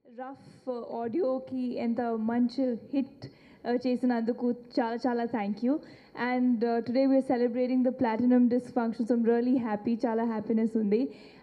Rough ఆడియోకి ఎంత మంచి hit చేసినందుకు చాలా చాలా thank you. And today we are celebrating the platinum disc function. So I'm really happy, చాలా హ్యాపీనెస్ ఉంది.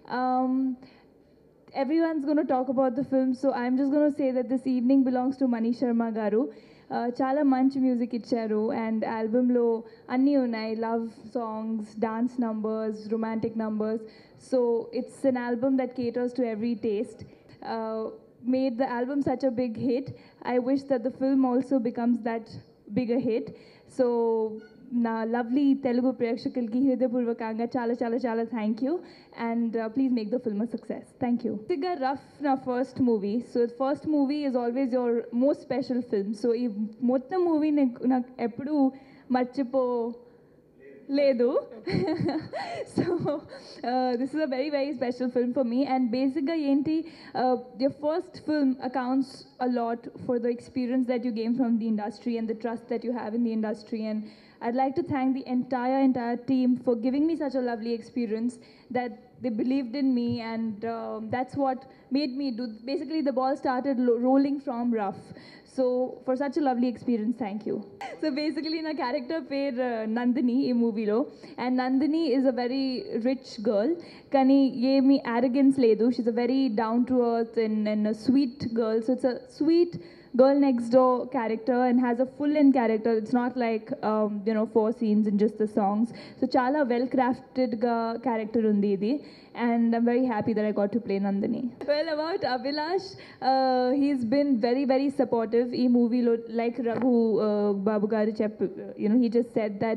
Everyone's going to talk about the film, so I'm just going to say that this evening belongs to Mani Sharma garu. Chala manchi music icharu and album lo anni unnai, love songs, dance numbers, romantic numbers. So it's an album that caters to every taste. Made the album such a big hit. I wish that the film also becomes that bigger hit. So నా lovely తెలుగు ప్రేక్షకులకి హృదయపూర్వకంగా చాలా చాలా చాలా thank you. And please make the film a success. Thank you. బేసిక్గా Rough నా first movie. So first movie is always your most special film. So ఈ మొత్తం మూవీ నాకు ఎప్పుడూ మర్చిపోలేదు. So this is a very very special film for me. And బేసిక్గా ఏంటి, your first film accounts a lot for the experience that you gain from the industry and the trust that you have in the industry. And I'd like to thank the entire team for giving me such a lovely experience, that they believed in me, and that's what made me do. Basically, the ball started rolling from Rough. So for such a lovely experience, thank you. So basically, my character pair Nandini in movie lo, and Nandini is a very rich girl. Kani ye me arrogance ledu. She's a very down to earth and a sweet girl. So it's a sweet girl next door character and has a full-length character. It's not like 4 scenes in just the songs. So chala well-crafted character undi idi, and I'm very happy that I got to play Nandini. Well, about Abhilash, he's been very very supportive. Ee movie lo, like Raghu Babu garu he just said that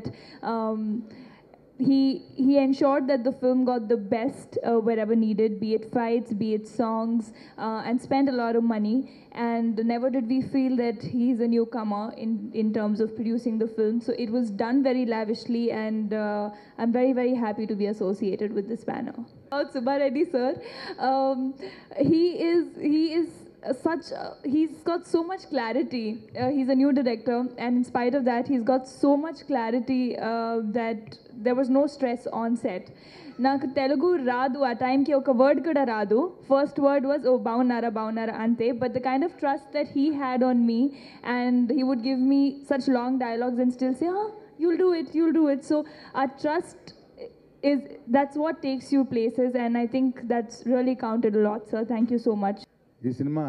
he ensured that the film got the best wherever needed, be it fights, be it songs, and spent a lot of money. And never did we feel that he's a newcomer in terms of producing the film. So it was done very lavishly, and I'm very very happy to be associated with this banner. About Subba Reddy sir, he is he's got so much clarity. He's a new director, and in spite of that, he's got so much clarity that there was no stress on set. నాకు తెలుగు రాదు ఆ టైంకి, ఒక word కూడా రాదు. First word was ఓ బాగున్నారా అంతే. But the kind of trust that he had on me, and he would give me such long dialogues and still say you'll do it. So our trust is, that's what takes you places, and I think that's really counted a lot, sir. Thank you so much. ఈ సినిమా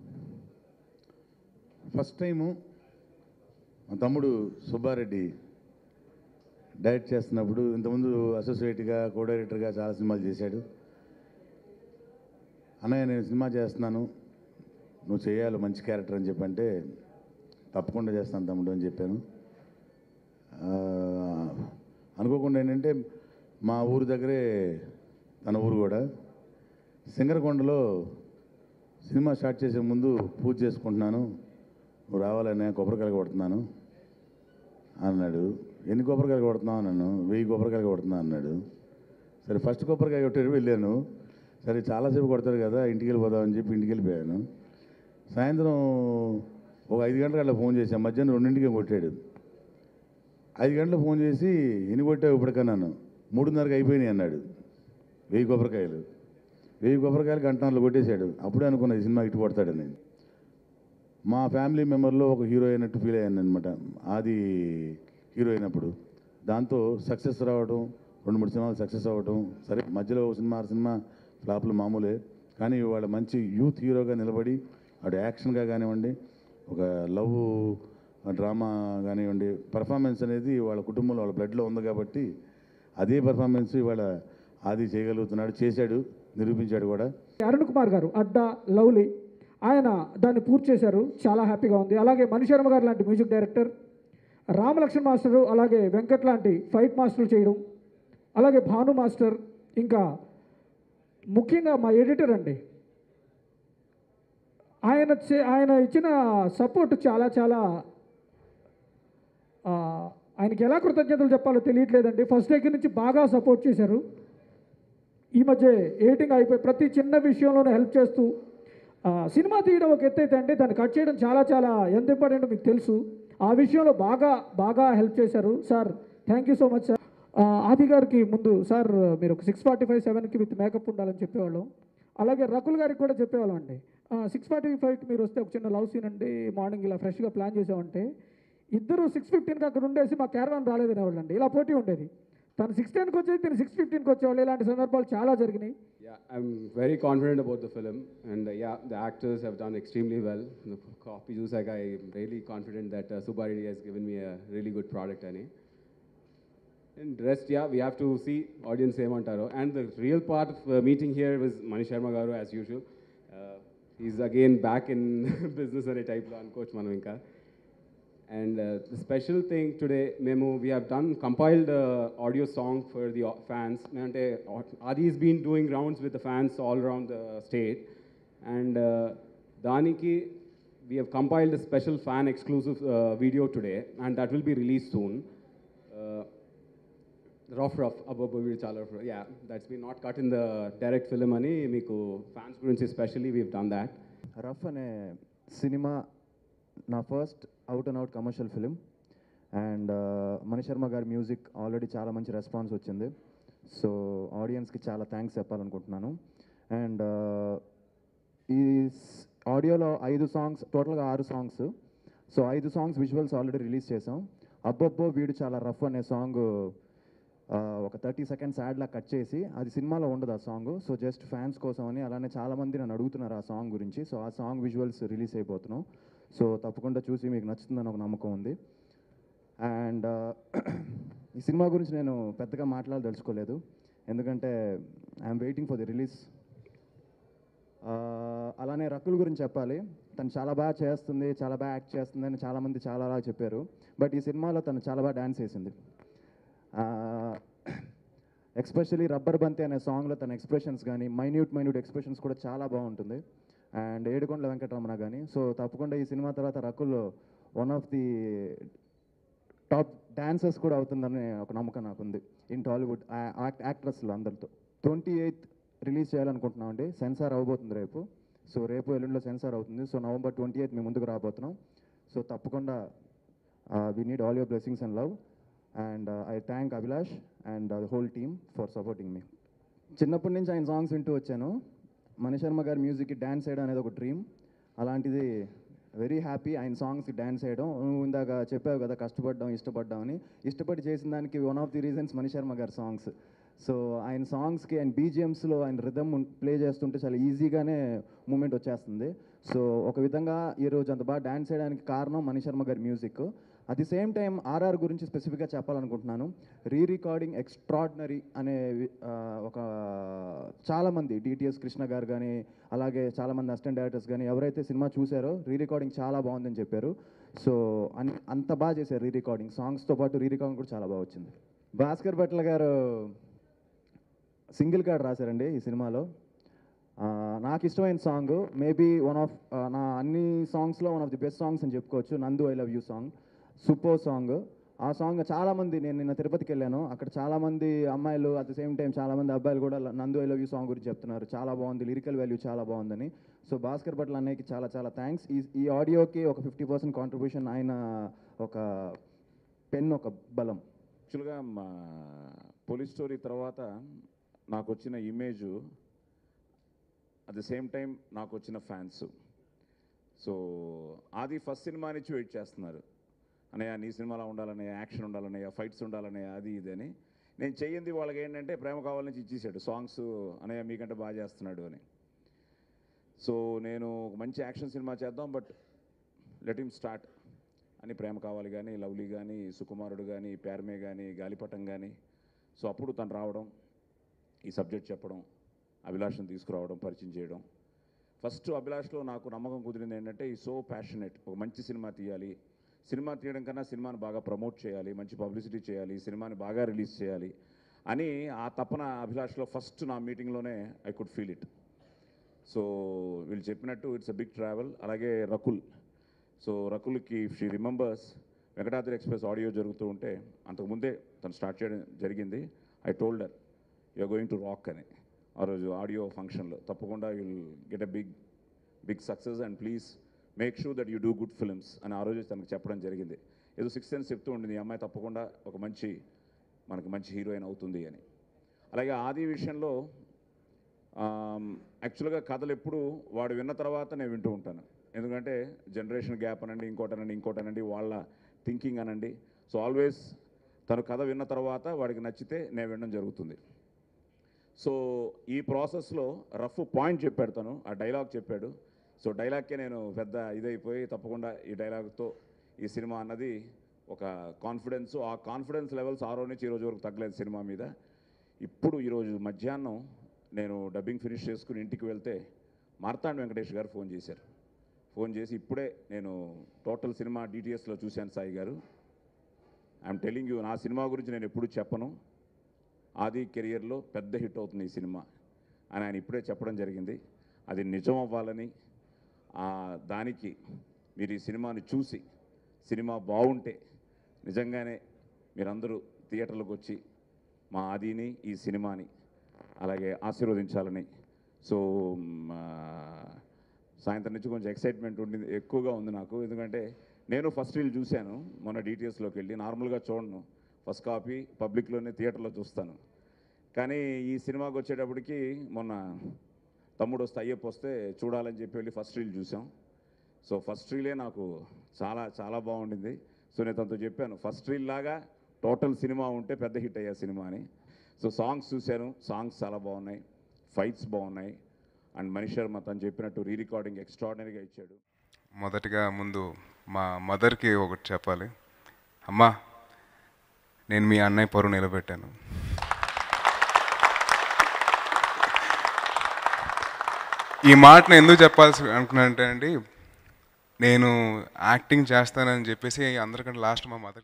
first time మా తమ్ముడు Subbareddy direct చేస్తున్నప్పుడు, ఇంతకుముందు అసోసియేట్గా కో డైరెక్టర్గా చాలా సినిమాలు చేశాడు. అన్నయ్య నేను సినిమా చేస్తున్నాను, నువ్వు చేయాలి మంచి క్యారెక్టర్ అని చెప్పంటే, తప్పకుండా చేస్తాను తమ్ముడు అని చెప్పాను. అనుకోకుండా ఏంటంటే మా ఊరు దగ్గరే తన ఊరు కూడా, సింగరకొండలో సినిమా స్టార్ట్ చేసే ముందు పూజ చేసుకుంటున్నాను, నువ్వు రావాలనే కొబ్బరికాయలు కొడుతున్నాను అన్నాడు. ఎన్ని కొబ్బరికాయలు కొడుతున్నావు అన్నాను. 1000 కొబ్బరికాయలు కొడుతున్నా అన్నాడు. సరే ఫస్ట్ కొబ్బరికాయ కొట్టాడు, వెళ్ళాను. సరే చాలాసేపు కొడతారు కదా, ఇంటికి వెళ్ళిపోదామని చెప్పి ఇంటికి వెళ్ళిపోయాను. సాయంత్రం ఒక 5 గంటలకు అట్లా ఫోన్ చేశాను. మధ్యాహ్నం 2ంటికే కొట్టాడు. 5 గంటలకు ఫోన్ చేసి ఎన్ని కొట్టావు ఇప్పటికన్నాను. 3:30కి అయిపోయినాయి అన్నాడు. 1000 కొబ్బరికాయలు 1000 కొబ్బరికాయలు గంటన్నరలో కొట్టేశాడు. అప్పుడే అనుకున్నా ఈ సినిమా ఇటు కొడతాడని. మా ఫ్యామిలీ మెంబర్లో ఒక హీరో అయినట్టు ఫీల్ అయ్యాను అనమాట, ఆది హీరో అయినప్పుడు. దాంతో సక్సెస్ రావడం, 2-3 సినిమాలు సక్సెస్ అవ్వటం. సరే మధ్యలో ఒక సినిమా ఫ్లాప్లు మామూలే, కానీ వాళ్ళ మంచి యూత్ హీరోగా నిలబడి, అటు యాక్షన్గా కానివ్వండి, ఒక లవ్ డ్రామా కానివ్వండి, పర్ఫార్మెన్స్ అనేది వాళ్ళ కుటుంబంలో వాళ్ళ బ్లడ్లో ఉంది కాబట్టి అదే పర్ఫార్మెన్స్ ఇవాళ ఆది చేయగలుగుతున్నాడు, చేశాడు, నిరూపించాడు కూడా. అరుణ్ కుమార్ గారు అడ్డా లవ్లీ, ఆయన దాన్ని పూర్తి చేశారు, చాలా హ్యాపీగా ఉంది. అలాగే మణి శర్మ గారు లాంటి మ్యూజిక్ డైరెక్టర్, రామలక్ష్మణ్ మాస్టరు, అలాగే వెంకట్ లాంటి ఫైట్ మాస్టర్లు చేయడం, అలాగే భాను మాస్టర్, ఇంకా ముఖ్యంగా మా ఎడిటర్ అండి, ఆయన ఇచ్చిన సపోర్ట్ చాలా చాలా, ఆయనకి ఎలా కృతజ్ఞతలు చెప్పాలో తెలియట్లేదండి. ఫస్ట్ దగ్గర నుంచి బాగా సపోర్ట్ చేశారు. ఈ మధ్య ఎడిటింగ్ అయిపోయి ప్రతి చిన్న విషయంలోనే హెల్ప్ చేస్తూ, సినిమా తీయడం ఒక ఎత్తు అయితే అండి, దాన్ని కట్ చేయడం చాలా చాలా ఎంత ఇంపార్టెంట్ మీకు తెలుసు. ఆ విషయంలో బాగా హెల్ప్ చేశారు sir. Thank you so much sir. Aadi గారికి ముందు సార్ మీరు ఒక 6:45, 7కి విత్ మేకప్ ఉండాలని చెప్పేవాళ్ళం. అలాగే రకుల్ గారికి కూడా చెప్పేవాళ్ళం అండి. 6:45కి మీరు వస్తే ఒక చిన్న లవ్ సీన్ అండి, మార్నింగ్ ఇలా ఫ్రెష్గా ప్లాన్ చేసామంటే ఇద్దరు 6:15కి అక్కడ ఉండేసి మా క్యారవాన్ రాలేదనేవాళ్ళు అండి. ఇలా పోటీ ఉండేది. తను 6:10కి వచ్చేది, తను 6:15కి వచ్చేవాళ్ళు. ఇలాంటి సందర్భాలు చాలా జరిగినాయి. Yeah, I'm very confident about the film, and yeah, the actors have done extremely well. The copy juice, like, I'm really confident that Subbaridi has given me a really good product, Ani. And rest, yeah, we have to see audience same antaro. And the real part of meeting here was Manish Sharma garu, as usual. He's again back in business and a type on coach Manavinka. And the special thing today, Memo, we have done compiled audio song for the fans. Adi's been doing rounds with the fans all around the state. And Daniki, we have compiled a special fan exclusive video today, and that will be released soon. Rough, yeah, that's been not cut in the direct film ani. Meeku fans gurinchi especially, we've done that. Rough అనే సినిమా నా first out and out commercial film. And Manish Sharma గారి music already చాలా మంచి response వచ్చింది. So ఆడియన్స్కి చాలా thanks చెప్పాలనుకుంటున్నాను. అండ్ ఈ ఆడియోలో 5 సాంగ్స్, టోటల్గా 6 songs. So 5 songs visuals already release చేసాం. అబ్బబ్బో వీడు చాలా రఫ్ అనే సాంగ్ ఒక 30 సెకండ్స్ యాడ్లా కట్ చేసి, అది సినిమాలో ఉండదు ఆ సాంగ్. సో జస్ట్ ఫ్యాన్స్ కోసం అని, అలానే చాలామంది నన్ను అడుగుతున్నారు ఆ సాంగ్ గురించి. సో ఆ సాంగ్ విజువల్స్ రిలీజ్ అయిపోతున్నాం. సో తప్పకుండా చూసి మీకు నచ్చుతుందని ఒక నమ్మకం ఉంది. అండ్ ఈ సినిమా గురించి నేను పెద్దగా మాట్లాడదలుచుకోలేదు, ఎందుకంటే I'm waiting for the release. అలానే రకుల్ గురించి చెప్పాలి. తను చాలా బాగా చేస్తుంది, చాలా బాగా యాక్ట్ చేస్తుంది అని చాలామంది చాలా బాగా చెప్పారు. బట్ ఈ సినిమాలో తను చాలా బాగా డ్యాన్స్ చేసింది. ఎస్పెషలీ రబ్బర్ బంతి అనే సాంగ్లో తన ఎక్స్ప్రెషన్స్ కానీ, మైన్యూట్ ఎక్స్ప్రెషన్స్ కూడా చాలా బాగుంటుంది. అండ్ ఏడుకొండల వెంకటరమణ కానీ. సో తప్పకుండా ఈ సినిమా తర్వాత Rakul one of the top dancers కూడా అవుతుందని ఒక నమ్మకం నాకుంది ఇన్ టాలీవుడ్ యాక్ట్రెస్లో అందరితో. 28th రిలీజ్ చేయాలనుకుంటున్నాం అండి. సెన్సార్ అవ్వబోతుంది రేపు. సో రేపు ఎల్లుండిలో సెన్సార్ అవుతుంది. సో November 28th మీ ముందుకు రాబోతున్నాం. సో తప్పకుండా we need all your blessings and love. And I thank Abhilash and the whole team for supporting me. చిన్నప్పటి నుంచి ఆయన సాంగ్స్ వింటూ వచ్చాను. మనీష్ శర్మ గారి మ్యూజిక్కి డ్యాన్స్ చేయడం అనేది ఒక డ్రీమ్. అలాంటిది వెరీ హ్యాపీ ఆయన సాంగ్స్కి డ్యాన్స్ చేయడం. నువ్వు ఇందాక చెప్పావు కదా కష్టపడ్డాం, ఇష్టపడ్డామని. ఇష్టపడి చేసిన దానికి one of the reasons Manish Sharma గారి సాంగ్స్. సో ఆయన సాంగ్స్కి, ఆయన బీజిఎమ్స్లో ఆయన రిథమ్ ప్లే చేస్తుంటే చాలా ఈజీగానే మూమెంట్ వచ్చేస్తుంది. సో ఒక విధంగా ఈరోజు అంత బాగా డ్యాన్స్ చేయడానికి కారణం మనీష్ శర్మ గారి music. At the same time RR గురించి స్పెసిఫిక్గా చెప్పాలనుకుంటున్నాను. రికార్డింగ్ ఎక్స్ట్రాడినరీ అనే ఒక చాలామంది డిటిఎస్ కృష్ణ గారు కానీ, అలాగే చాలామంది అసిస్టెంట్ డైరెక్టర్స్ కానీ ఎవరైతే సినిమా చూసారో రికార్డింగ్ చాలా బాగుందని చెప్పారు. సో అంత బాగా చేశారు రికార్డింగ్. సాంగ్స్తో పాటు రికార్డింగ్ కూడా చాలా బాగా వచ్చింది. భాస్కర్ భట్ల గారు సింగిల్ కార్డ్ రాశారండి ఈ సినిమాలో. నాకు ఇష్టమైన సాంగ్ మేబీ వన్ ఆఫ్ నా అన్ని సాంగ్స్లో one of the best songs అని చెప్పుకోవచ్చు. Nandu I love you song super song. ఆ సాంగ్ చాలామంది, నేను నిన్న తిరుపతికి వెళ్ళాను, అక్కడ చాలామంది అమ్మాయిలు అట్ ద సేమ్ టైం చాలామంది అబ్బాయిలు కూడా నందు ఐ లవ్ యూ సాంగ్ గురించి చెప్తున్నారు. చాలా బాగుంది, లిరికల్ వాల్యూ చాలా బాగుందని. సో భాస్కర్ భట్ల అన్నయ్యకి చాలా చాలా థ్యాంక్స్. ఈ ఆడియోకి ఒక 50% కాంట్రిబ్యూషన్, ఆయన ఒక పెన్, ఒక బలం. యాక్చువల్గా మా పోలీస్ స్టోరీ తర్వాత నాకు వచ్చిన image, at the same time నాకు వచ్చిన ఫ్యాన్స్. సో అది ఫస్ట్ సినిమా నుంచి వెయిట్ చేస్తున్నారు, అన్నయ్య నీ సినిమాలో ఉండాలన్నయ్య, యాక్షన్ ఉండాలన్నయ్య, ఫైట్స్ ఉండాలన్నయ్య, అది ఇది అని. నేను చెయ్యింది వాళ్ళకి ఏంటంటే ప్రేమ కావాల నుంచి ఇచ్చేసాడు సాంగ్స్, అన్నయ్య మీకంటే బాగా చేస్తున్నాడు అని. సో నేను ఒక మంచి యాక్షన్ సినిమా చేద్దాం, బట్ లెట్ హిమ్ స్టార్ట్ అని ప్రేమ కావాలి కానీ, లవ్లీ కానీ, సుకుమారుడు కానీ, ప్యార్మే కానీ, గాలిపటం కానీ. సో అప్పుడు తను రావడం, ఈ సబ్జెక్ట్ చెప్పడం, అభిలాష్ని తీసుకురావడం, పరిచయం చేయడం. ఫస్ట్ అభిలాష్లో నాకు నమ్మకం కుదిరింది ఏంటంటే ఈ సో ప్యాషనెట్, ఒక మంచి సినిమా తీయాలి, సినిమా తీయడం కన్నా సినిమాని బాగా ప్రమోట్ చేయాలి, మంచి పబ్లిసిటీ చేయాలి, సినిమాని బాగా రిలీజ్ చేయాలి అని ఆ తపన అభిలాష్లో ఫస్ట్ నా మీటింగ్లోనే I could feel it. So వీళ్ళు చెప్పినట్టు ఇట్స్ అ బిగ్ ట్రావెల్. అలాగే రకుల్, సో రకుల్కి if she remembers Venkatadri express audio జరుగుతూ ఉంటే అంతకుముందే తను స్టార్ట్ చేయడం జరిగింది. I told her you are going to rock అని. ఆ రోజు ఆడియో ఫంక్షన్లో తప్పకుండా you will get a big success and please make sure that you do good films అని ఆ రోజు తనకు చెప్పడం జరిగింది. ఏదో 6 సెన్స్ చెప్తూ ఉండింది, ఈ అమ్మాయి తప్పకుండా ఒక మనకు మంచి హీరోయిన్ అవుతుంది అని. అలాగే ఆది విషయంలో యాక్చువల్గా కథలు ఎప్పుడు వాడు విన్న తర్వాత నేను వింటూ ఉంటాను. ఎందుకంటే జనరేషన్ గ్యాప్ అనండి, ఇంకోటనండి వాళ్ళ థింకింగ్ అనండి. సో ఆల్వేస్ తను కథ విన్న తర్వాత వాడికి నచ్చితే నేను వినడం జరుగుతుంది. సో ఈ ప్రాసెస్లో రఫ్ పాయింట్ చెప్పాడు తను, ఆ డైలాగ్ చెప్పాడు. సో డైలాగ్కే నేను పెద్ద ఇదైపోయి తప్పకుండా ఈ డైలాగ్తో ఈ సినిమా అన్నది ఒక కాన్ఫిడెన్స్, ఆ కాన్ఫిడెన్స్ లెవెల్స్ ఆ రోజు నుంచి ఈ రోజు వరకు తగ్గలేదు సినిమా మీద. ఇప్పుడు ఈరోజు మధ్యాహ్నం నేను డబ్బింగ్ ఫినిష్ చేసుకుని ఇంటికి వెళ్తే మార్తాండ్ వెంకటేష్ గారు ఫోన్ చేశారు. ఫోన్ చేసి ఇప్పుడే నేను టోటల్ సినిమా DTSలో చూశాను Sai garu, I'm telling you, నా సినిమా గురించి నేను ఎప్పుడు చెప్పను, ఆది కెరియర్లో పెద్ద హిట్ అవుతుంది ఈ సినిమా అని ఆయన ఇప్పుడే చెప్పడం జరిగింది. అది నిజం అవ్వాలని, దానికి మీరు ఈ సినిమాని చూసి సినిమా బాగుంటే నిజంగానే మీరందరూ థియేటర్లకు వచ్చి మా ఆదిని ఈ సినిమాని అలాగే ఆశీర్వదించాలని. సో సాయంత్రం నుంచి కొంచెం ఎక్సైట్మెంట్ ఉండింది, ఎక్కువగా ఉంది నాకు. ఎందుకంటే నేను ఫస్ట్ రీల్ చూశాను మొన్న DTSలోకి వెళ్ళి. నార్మల్గా చూడను, ఫస్ట్ కాపీ పబ్లిక్లోనే థియేటర్లో చూస్తాను. కానీ ఈ సినిమాకి వచ్చేటప్పటికి మొన్న తమ్ముడు వస్తే అయ్యప్ప వస్తే చూడాలని చెప్పి వెళ్ళి ఫస్ట్ రీల్ చూసాం. సో ఫస్ట్ రీలే నాకు చాలా చాలా బాగుండింది. సో నేను తనతో చెప్పాను, ఫస్ట్ రీల్ లాగా టోటల్ సినిమా ఉంటే పెద్ద హిట్ అయ్యే సినిమా అని. సో సాంగ్స్ చూశాను, సాంగ్స్ చాలా బాగున్నాయి, ఫైట్స్ బాగున్నాయి, అండ్ మనీష్ శర్మ తను చెప్పినట్టు రీరికార్డింగ్ ఎక్స్ట్రాడినరీగా ఇచ్చాడు. మొదటిగా ముందు మా మదర్కి ఒకటి చెప్పాలి. అమ్మా, నేను మీ అన్నయ్య పరువు నిలబెట్టాను. ఈ మాటను ఎందుకు చెప్పాల్సి అనుకున్నానంటే అండి, నేను యాక్టింగ్ చేస్తానని చెప్పేసి అందరికంటే లాస్ట్ మా మదర్